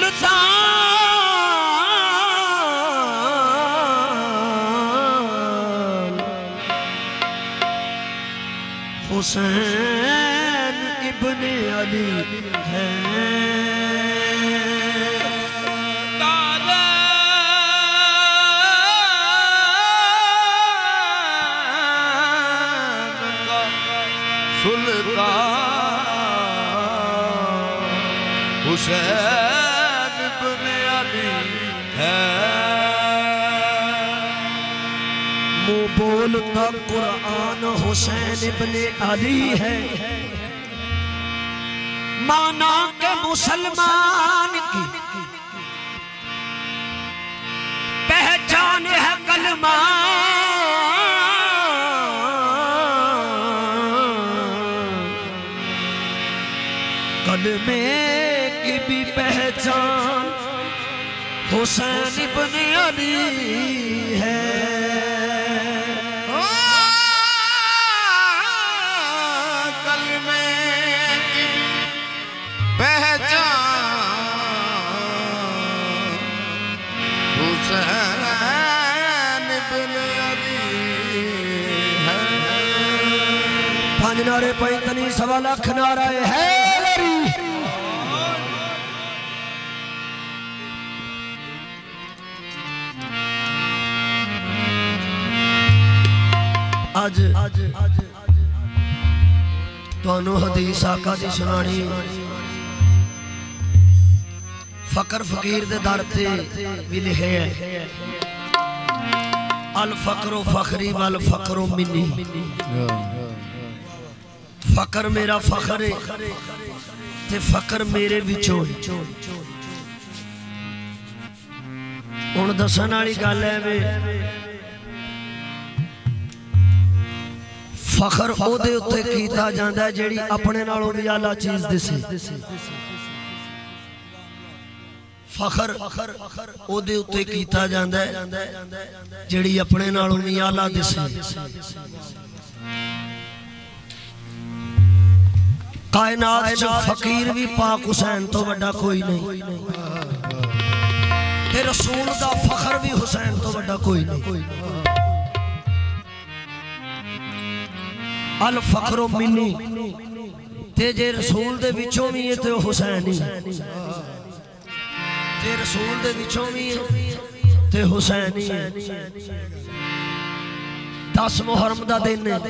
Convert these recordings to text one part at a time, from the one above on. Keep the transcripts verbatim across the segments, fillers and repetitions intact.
सुल्तान हुसैन इब्ने अली है। हुसैन इब्ने अली है। मुँह बोलता कुरान हुसैन इब्ने अली है। माना के मुसलमान की पहचान है कलमा। कलमे की भी पहचान हुसैन इब्ने अली है। कलमे की भी पहचान हुसैन इब्ने अली है। पांच नारे पैंतनी सवा लाख नाराए है। आज तुहानू हदीस आका दी सुनानी। फकर फकीर दे दर ते भी लिखे है अल फकरो फखरी वल फकरो मिनी। फकर मेरा फखर है ते फकर मेरे विचों। हुण दसन वाली गल है वे फखर ओदे उत्ते कीता जांदा है जेड़ी अपने नालों भी आला चीज दिसे। फखर ओदे उत्ते कीता जांदा है जेड़ी अपने नालों भी आला दिसे। कायनात च फकीर भी पाक हुसैन तो बड़ा कोई नहीं ते रसूल दा फखर भी हुसैन तो बड़ा कोई नहीं। अल फखरो मिनी ते जे रसूल दे विचों भी है ते हुसैन ही। जे रसूल दे विचों भी है ते हुसैन ही है। दस मुहर्रम दा दिन है।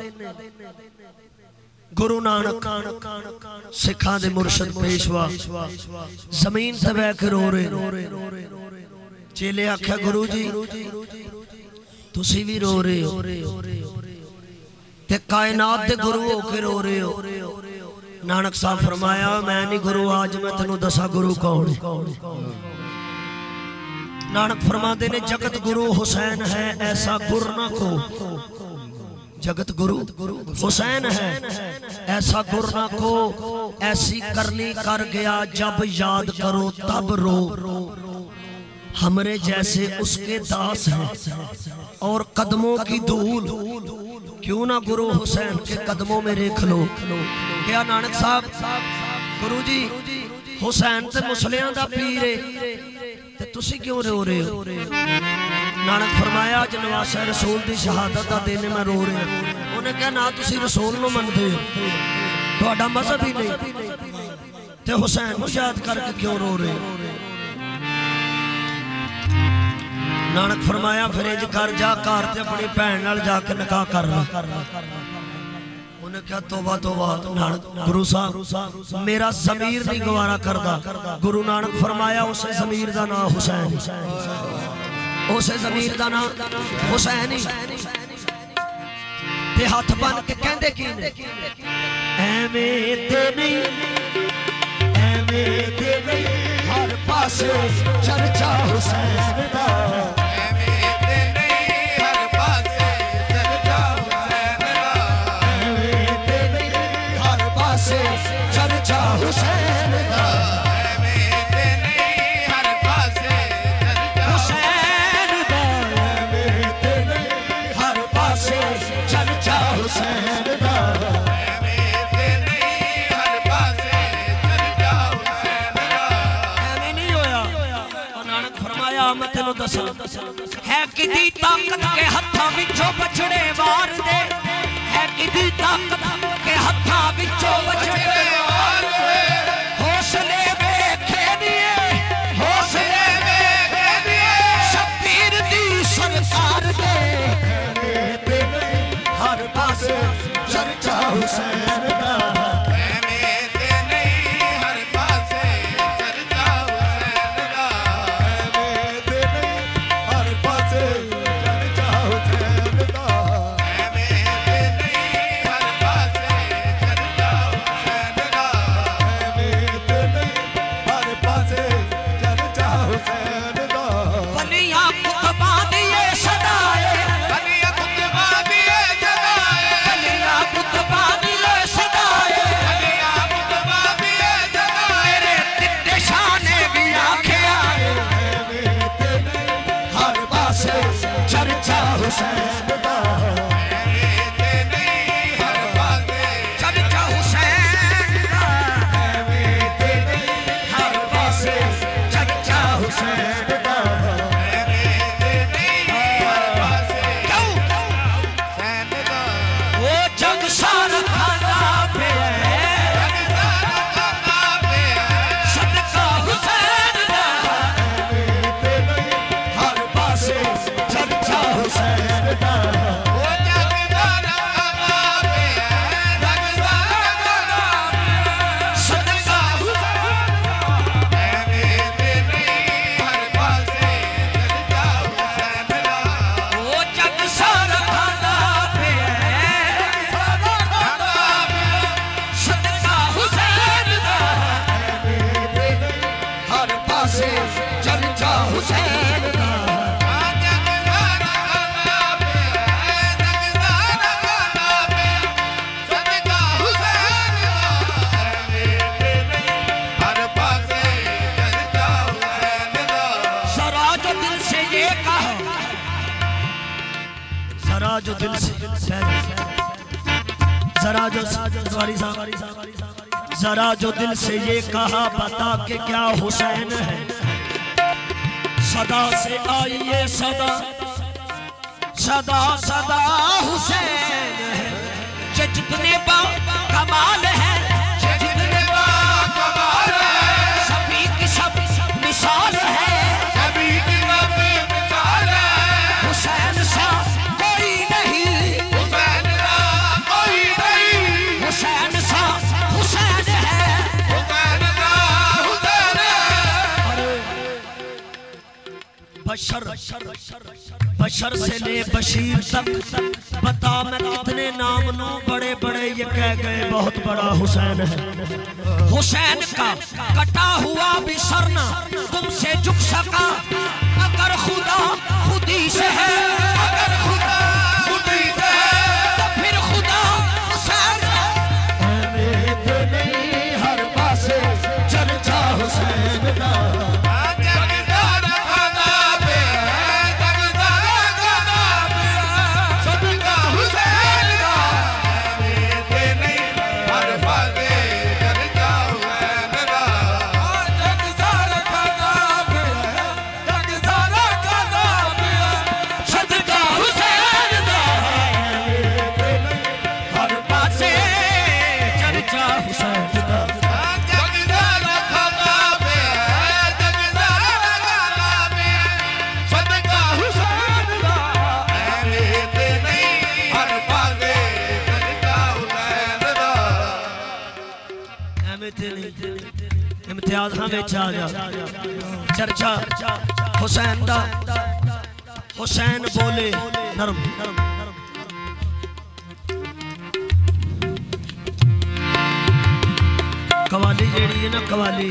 गुरु नानक सिखां दे मुर्शद पेशवा जमीन ते बैठ के रो रहे। चेले आख्या गुरु जी तुसी भी रो रहे हो ते कायनात दे गुरु होके रो रहे हो। नानक साहब फरमाया मैं नहीं गुरु आज मैं तेनू दसा गुरु कौन। नानक फरमाते ने जगत गुरु हुसैन है ऐसा गुर ना को। जगत गुरु हुसैन है ऐसा गुर ना को। ऐसी करनी कर गया जब याद करो तब रो। हमरे जैसे उसके दास हैं और कदमों की धूल। क्यों ना गुरु हुसैन के कदमों में रेख लो। क्या नानक साहब गुरु जी हुसैन ते मुसलियां दा पीर है ते तुसी क्यों रो रहे हो। नानक फरमाया अज नवासा रसूल दी शहादत दा दिन मैं रो रहा। उन्हें कहा ना तुसी रसूल नूं मनदे हो तुहाडा मजहब ही नहीं ते हुसैन नूं याद करके क्यों रो रहे हो। नानक फरमाया फिर इंज कर जा घर ते अपनी भैन नाल जाके निकाह कर ला। उन्हें क्या तौबा तौबा। नानक गुरु साहब मेरा ज़मीर नहीं गवारा करदा। गुरु नानक फरमाया उस ज़मीर दा नाम हुसैन। उस ज़मीर दा नाम हुसैन ही ते हाथ बन के कहंदे की ने एवें ते नहीं एवें ते नहीं हर पासे चर्चा हुसैन दा। चर्चा हुसैन दा हर पासे हुसैन दा हर पासे चर्चा हुसैन दा। हर पासे चर्चा हुसैन दा। नहीं आ मैं तेन दसा है किदी ताकत के हत्थां विचों बछड़े वार दे है किदी ताकत के हत्थां विचों बछड़े वार दे हौसले वेखे दिए हौसले वेखे दिए शबीर दी सरकार दे हर पासे चर्चा हुसैन दा जो दिल से जरा जो जरा जो दिल से ये कहा बता के क्या हुसैन है सदा से आई ये सदा सदा सदा हुसैन है जितने बा कमाल है जितने बा कमाल है सभी की सब मिसाल है सभी की सब मिसाल है हुसैन सा बशर बशर से ले बशीर तक बता मैं कितने नाम नो बड़े बड़े ये कह गए बहुत बड़ा हुसैन है हुसैन का कटा हुआ भी सरना तुमसे झुक सका अगर खुदा खुदी से है अगर खुदा खुदी से है तो फिर खुदा हुसैन नहीं हर पासे चर्चा हुसैन का इम्तियाज हमें आ जा चर्चा हुसैन दा हुसैन बोले नरम कवाली जेड़ी है ना कवाली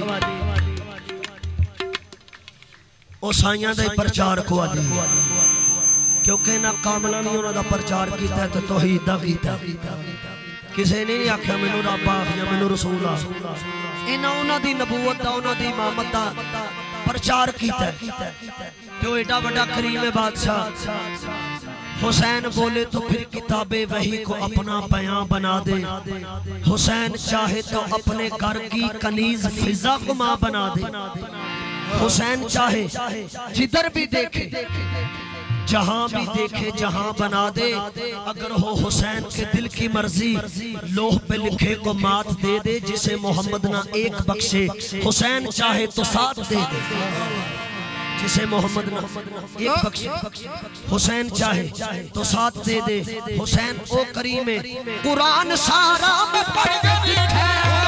ओ साइयां दा प्रचार कवाली क्योंकि ना कामला ने उन्हां दा प्रचार कीता ते तौहीद दा कीता किसी ने नहीं आख्या मैनू रब आखिया मैनू रसूल आ इन्हां उन्हां दी नबूवत दा उन्हां दी इमामत दा प्रचार कीता जो एडा बड़ा करीम बादशाह हुसैन बोले तो फिर किताबे वही को अपना बयां बना दे हुसैन चाहे तो अपने घर की कनीज फिजा को मां बना दे हुसैन चाहे जिधर भी देखे, जहां भी देखे, जहां बना दे, अगर हो हुसैन के दिल की मर्जी, लोह पे लिखे को मात दे दे। जिसे मोहम्मद ना एक बख्शे, हुसैन चाहे तो साथ दे दे। जिसे मोहम्मद ना एक बख्शे, हुसैन चाहे तो साथ दे दे। हुसैन ओ करीमे कुरान सारा में पढ़ के दिखे,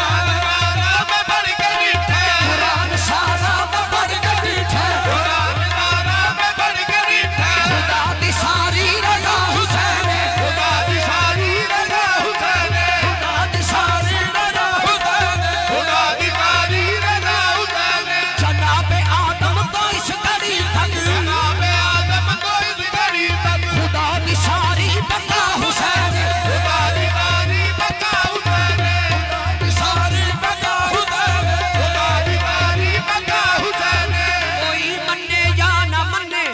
कुरान सारा में पढ़ के दिखे, खुदा दी सारी रजा हुसैन, खुदा दी सारी रजा हुसैन, खुदा दी सारी रजा हुसैन, खुदा दी सारी रजा हुसैन। जनाबे आदम तो इस घड़ी तक, जनाबे आदम तो इस घड़ी तक, खुदा दी सारी बंदा हुसैन, खुदा दी सारी बंदा हुसैन, खुदा दी सारी बंदा हुसैन, खुदा दी सारी बंदा हुसैन। कोई मन्ने या ना मन्ने,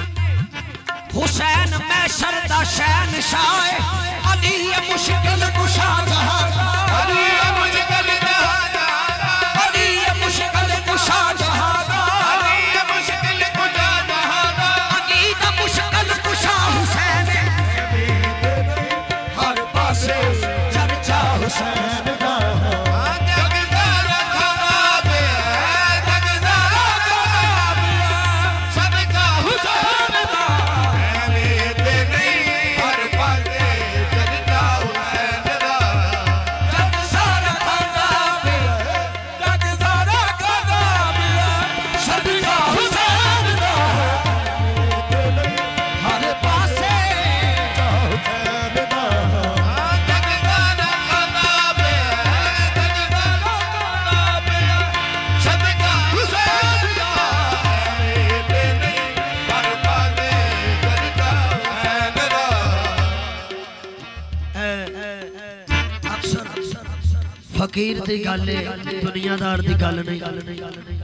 हुसैन में शरदा शहनशाह, अली मुश्किल कुशा जहां, अली मुश्किल अली मुश्किल कुशा जहां, अली मुश्किल कुशा जहां, अली दा मुश्किल कुशा हुसैन। हर पासे चर्चा हुसैन दा, फकीर दी गल दुनियादार दी गल नहीं।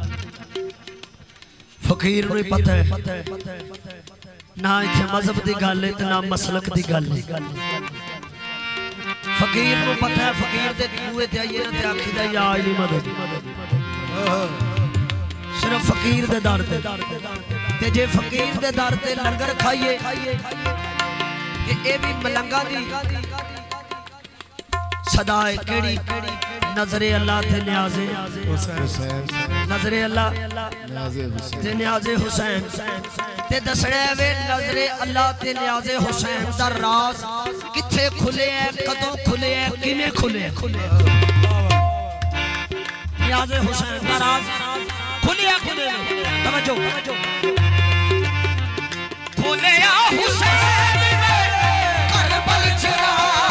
फकीर नूं पता है ना इत्थे मजहब दी गल है ना मसलक दी गल है। फकीर नूं पता है फकीर दे बूहे ते आइए ना ते आखीदा या इली मदद, सिर्फ फकीर दे दर ते ते जे फकीर दे दर ते लंगर खाइए कि ए भी मलंगा दी सदाए केड़ी नजरे अल्लाह ते न्याज़े हुसैन, नजरे अल्लाह ते न्याज़े हुसैन ते दसणे वे नजरे अल्लाह ते न्याज़े हुसैन दा राज किथे खुले है, कदों खुले है, किवें खुले है। न्याज़े हुसैन दा राज खुलिया खुले तवज्जो खुलिया हुसैन करबल चरा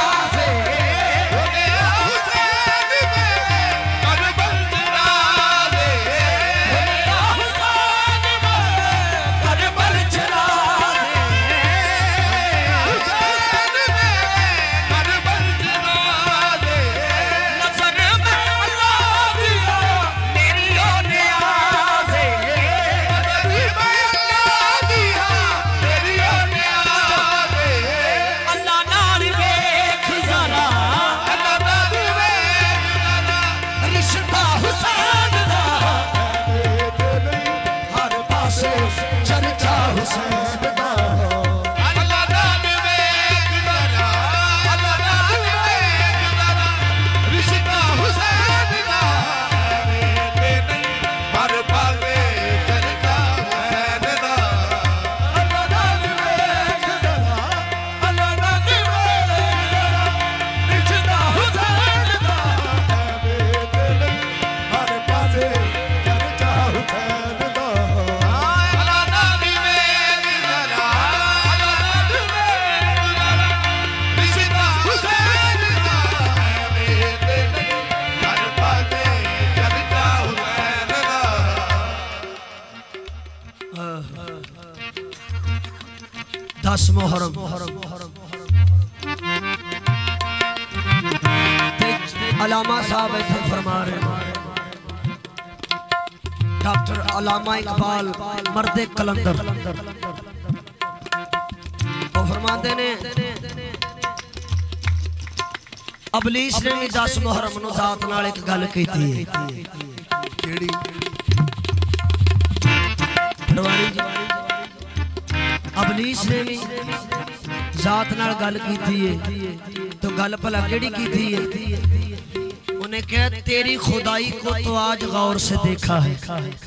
दस मुहर्रम अलामा साहब ऐसे फरमा रहे, डॉक्टर अलामा इकबाल मर्दे कलंदर वो फरमाते ने अबलीस ने भी दस मुहर्रम नूं जात नाल एक गल कीती है। ने भी जात नाल गल कीती है तो गल भला केड़ी कीती है? उन्हें कहा तेरी खुदाई को तो आज गौर से देखा है,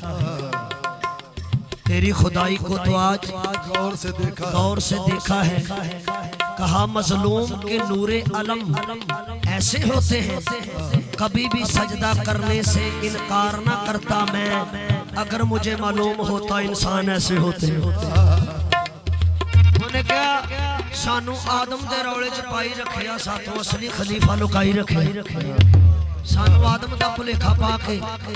तेरी खुदाई को तो आज गौर से देखा गौर से देखा है। कहा मजलूम के नूरे अलम ऐसे होते हैं, कभी भी सजदा करने से इनकार ना करता मैं, अगर मुझे मालूम होता इंसान ऐसे होते हैं। उन्हें क्या सानू आदम दे रौले च पाई रखिया, सातों असली खलीफा लुकाई रखे, सानू आदम दा भुलेखा पा के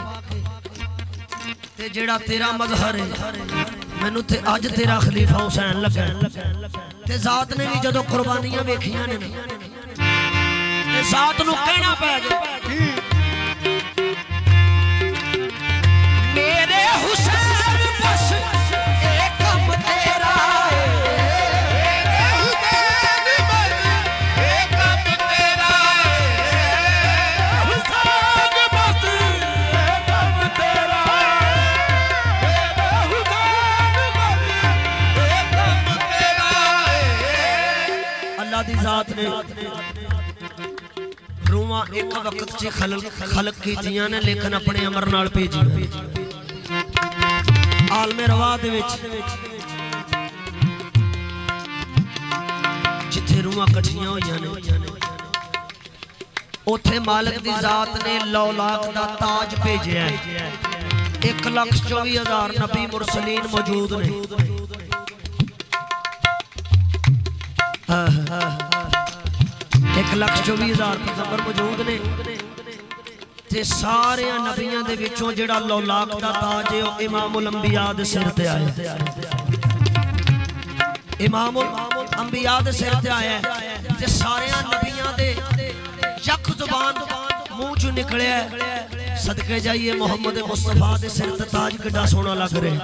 ते जेड़ा तेरा मजहर है मैनू ते अज तेरा खलीफा हुसैन लगा। ते जात ने भी जदों कुर्बानियां वेखियां ने ते जात नू कहना पै गया मेरे हुसैन बस एक कम तेरा है, मेरे हुसैन बस एक कम तेरा है, हुसैन बस एक कम तेरा है, मेरे हुसैन बस एक कम तेरा है। अल्लाह दी जात ने रूमा एक वक्त च खलक खलक कीतियां ने, लेकिन अपने अमर नाल भेजियां। आलमे रवा दे विच जिथे रूहां कठियां होईयां ने उथे मालिक दी जात ने लौलाक दा ताज भेजिया है। एक लख चौबी हजार नबी मुरसलीन मौजूद ने। एक लख चौबी हजार पैगंबर मौजूद ने ते सारे नबियां दे विचों जेड़ा लौलाक दा ताज है ओ इमामुल अंबिया दे सिर ते आया। इमामुल अंबिया दे सिर ते आया ते सारे नबियां दे यक जुबान मुंह चों निकलिया सदके जाइए मोहम्मद मुस्तफा दे सिर ते ताज किड्डा सोहना लग रहा।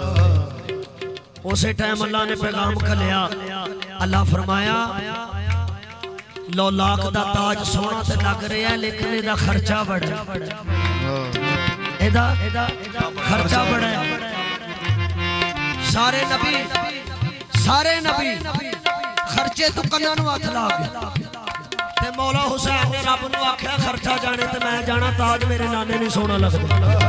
उसे टाइम अल्लाह ने पैगाम घलिया। अल्लाह फरमाया लौलाक दा ताज सोहना ते लग रहा है, लेकिन एदा खर्चा बड़ा, एदा खर्चा बड़ा है। सारे नबी सारे नबी खर्चे तो कन्ना नूं हथ ला गए ते मौला हुसैन ने रब नूं आख्या खर्चा जाने ते मैं जाना, ताज मेरे नाने नहीं सोहना लगदा,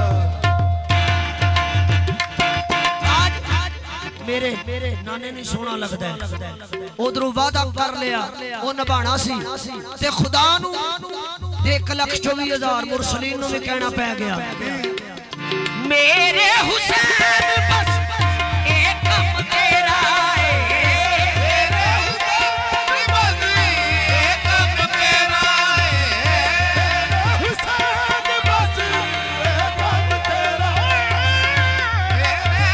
मेरे मेरे नाने नहीं सोहना लगदा है। उधरों वादा कर लिया वो निभाना सी ते खुदा नूं एक लख चौबी हजार मुरसलीन नूं भी कहना पै गया मेरे हुसैन बस एक कम तेरा है, मेरे हुसैन बस एक कम तेरा है, हुसैन बस एक कम तेरा है, मेरे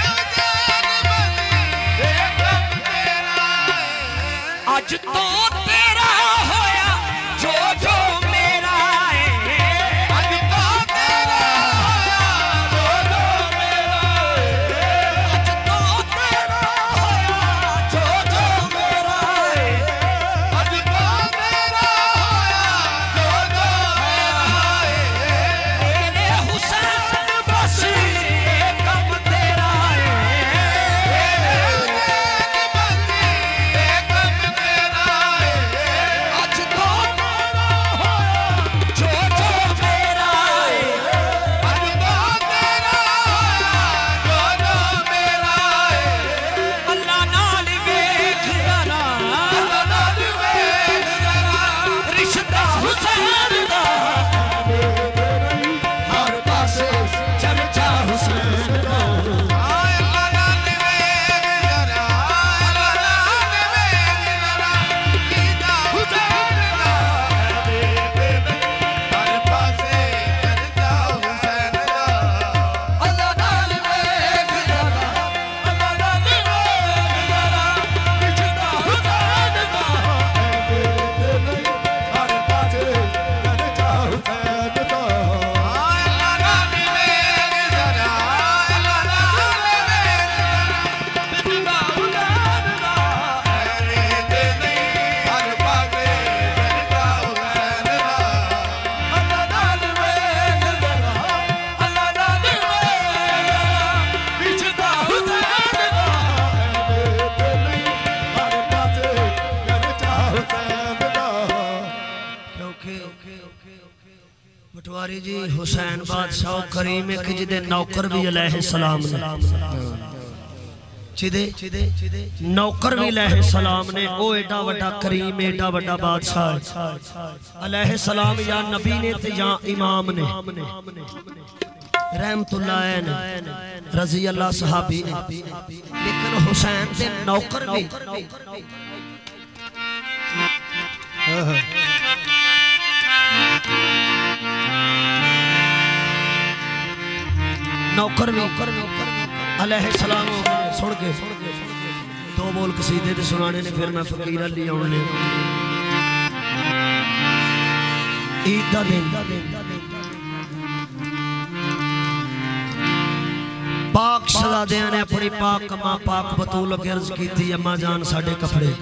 हुसैन बस एक कम तेरा है। अज तो तेरा होया जो जो मेरा है, अज तो तेरा होया जो जो मेरा है, अज तो तेरा होया जो जो मेरा है, अज तो तेरा होया जो जो मेरा है, मेरे हुसैन बस एक कम तेरा है, मेरे हुसैन बस एक कम तेरा है। तिवारी जी हुसैन बादशाह करीम एक जिदे नौकर भी अलैहिस्सलाम ने जिदे नौकर भी अलैहिस्सलाम ने ओ एडा वड्डा करीम एडा वड्डा बादशाह अलैहिस्सलाम या नबी ने ते या इमाम ने रहमतुल्लाह ने रजी अल्लाह सहाबी ने लेकिन हुसैन ते नौकर भी नौकर भी अलैहिस्सलाम सुन के दो बोल कसीदे ते सुनाने ने फिर मैं फकीर अली आने ईद दा दिन पाक शहजादियां ने अपनी पाक मां पाक बतूल अगे अर्ज की थी अम्मा जान साडे कपड़े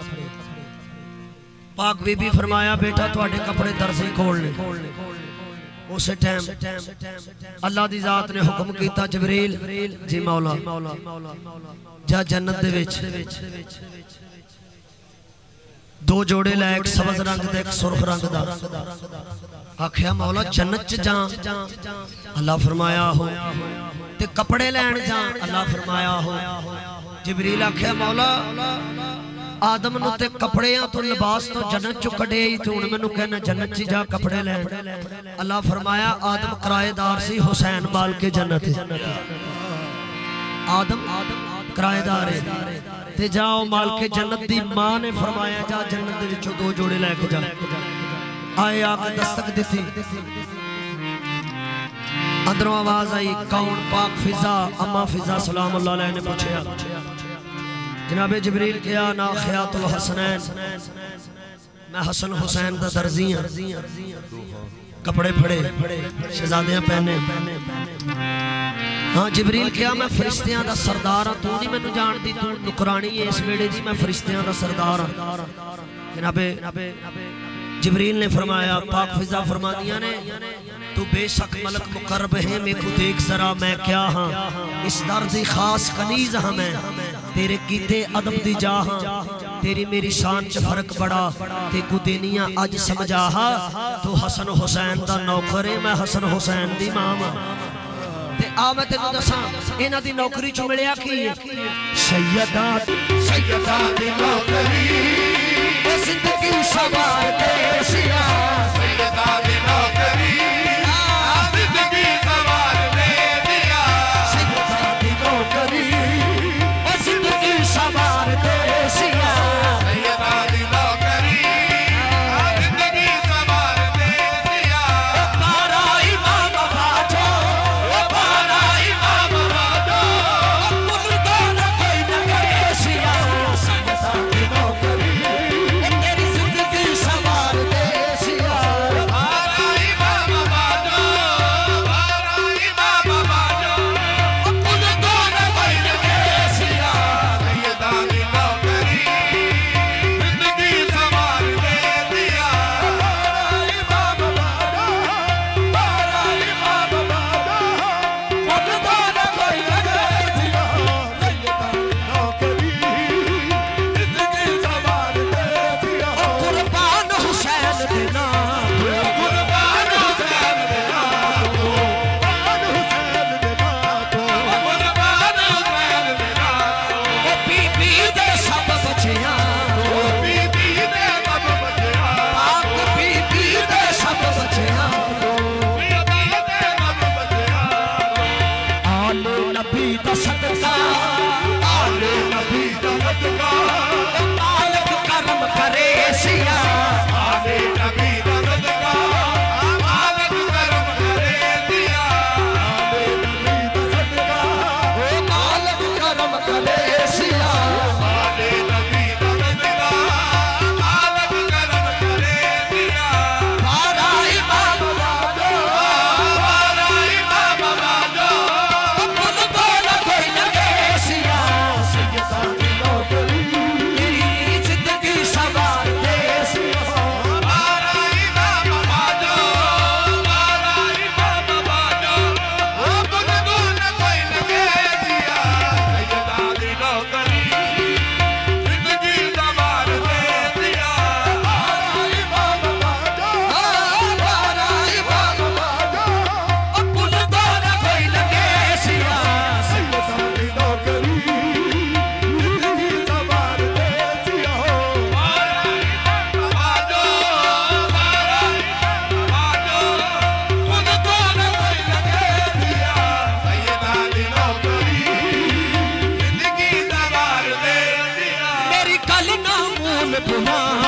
पाक बीबी फरमाया बेटा तुहाडे कपड़े दर्जी खोलने उस टाइम अल्लाह दी जात ने हुक्म किया जबरील जी मौला जा जन्नत दे विच दो जोड़े लै एक सबज रंग दा एक सुर्ख रंग दा आखिया मौला जन्नत च जा अल्लाह फरमाया हो ते कपड़े लैन जा अल्लाह फरमाया हो जबरील आखिया मौला आदम नु ते कपड़ियां तो लिबास तो जन्नत चो कढे ही तू हुण मैनू कहना जन्नत च जा कपड़े लैन अल्लाह फरमाया आदम किराएदार सी हुसैन बाल के जन्नत आदम किराएदार है ते जाओ माल के जन्नत दी मां ने फरमाया जा जन्नत दे विचों दो जोड़े लेके जा आए आके दस्तक दी अंदरों आवाज आई कौन पाक फिजा अम्मा फिजा सलाम अल्लाह अलैह ने पूछा जनाबे जबरील क्या ना खयातुल हसनैन मैं हसन हुसैन दा दर्जी हां कपड़े फड़े शहजादियां पहने हाँ जबरील क्या मैं फरिश्तियां दा सरदार हां तू नहीं मैनू जानदी तू नुकरानी है इस वेड़े दी मैं फरिश्तियां दा सरदार हां जनाबे जबरील ने फरमाया पाक फिजा फरमादियां ने तू बेशक मलक मुकर्रब है मेरे को देख जरा मैं क्या हाँ इस दर्द खास कनीज हाँ मैं तेरे कीते अदब दी जा हाँ तेरी मेरी शान च फर्क बड़ा ते को देनिया अज समझा हा तू हसन हुसैन दा नौकर है मैं हसन हुसैन दी मां हां ते आ मैं तेनू दसां इन्हां दी नौकरी च मिलिया की सैयदा सैयदा दी नौकरी ओ जिंदगी सवार दे सिया सैयदा दी नौकरी में पुना